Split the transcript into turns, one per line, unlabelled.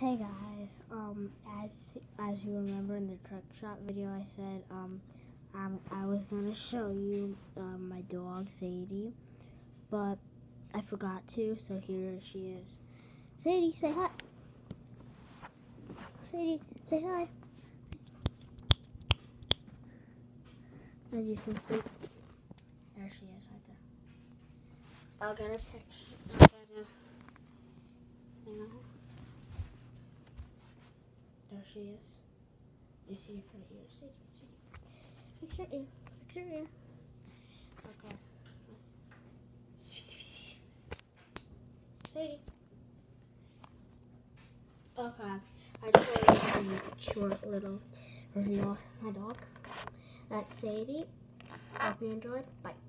Hey guys, as you remember in the truck shop video, I said I was gonna show you my dog Sadie, but I forgot to. So here she is. Sadie, say hi. Sadie, say hi. As you can see, there she is right there. I'll get a picture. Hang on. There she is. You see her ear. See. Fix her ear. Fix her ear. Okay. Sadie. Okay. I just wanted to do a short little review of my dog. That's Sadie. Hope you enjoyed. Bye.